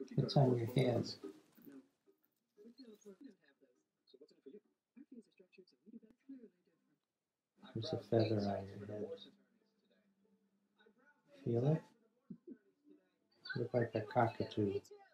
It's on your head. There's a feather on your head. Feel it? You look like a cockatoo.